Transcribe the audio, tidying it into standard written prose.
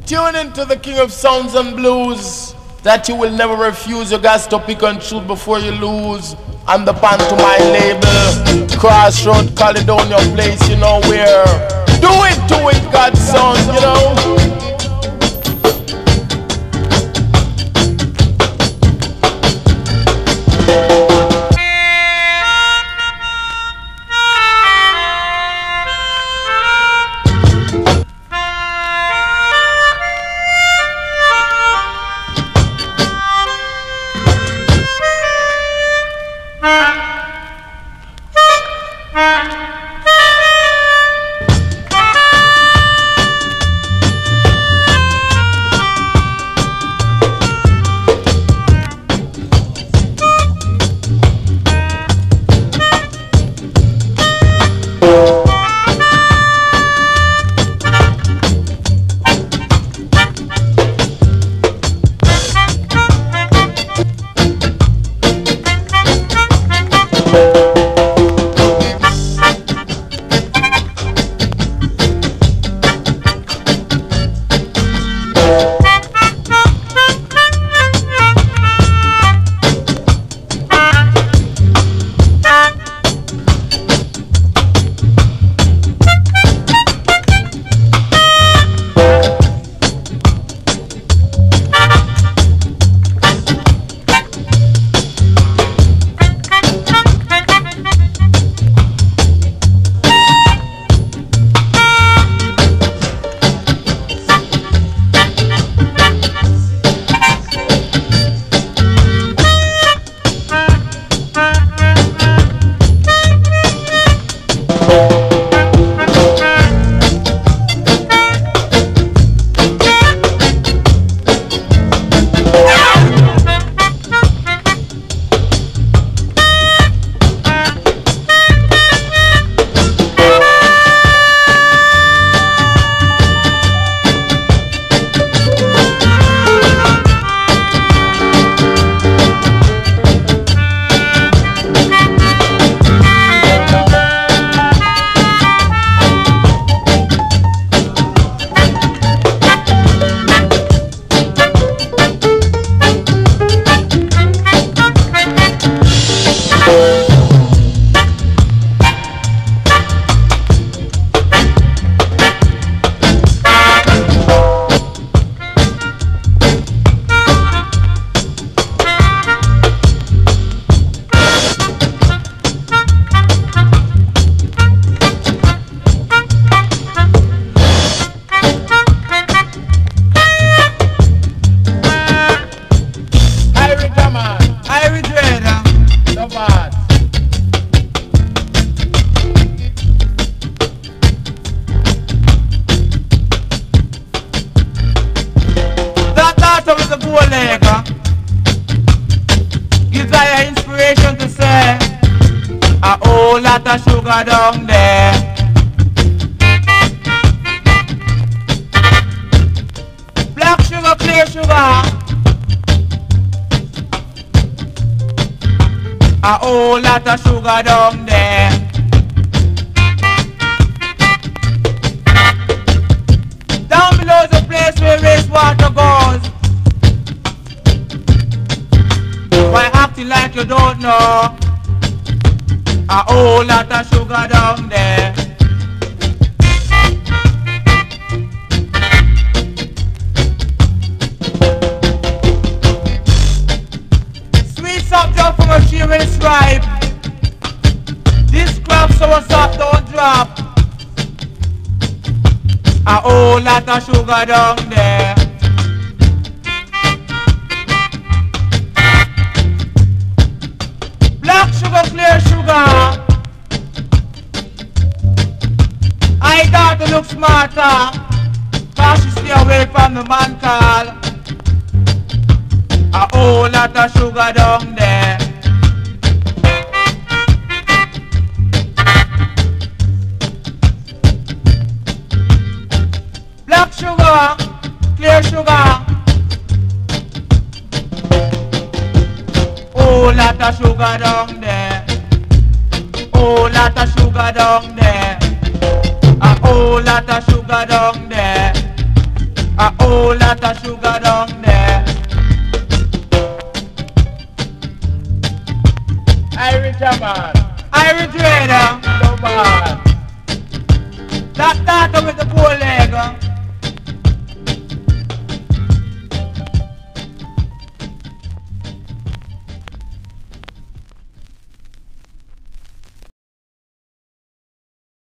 Tune into the King of Sounds and Blues that you will never refuse. You got to pick and choose before you lose. And the pantomime label, Crossroad, Caledonia place, you know where. Do it, God's son, you know. Down there, black sugar, clear sugar, a whole lot of sugar down there. Down below is the place where wastewater goes. Why acting like you don't know? A whole lot of sugar down there. Sweet subject from a tree when it's ripe. This crop so soft don't drop. A whole lot of sugar down there. Black sugar, clear sugar. I thought to look smarter, cause she stay away from the man call. A whole lot of sugar down there. Black sugar, clear sugar. Whole lot of sugar down there. Whole lot of sugar down there. A whole lot of sugar down there. A whole lot of sugar down there. Irish man. Irish trader. No man. That with the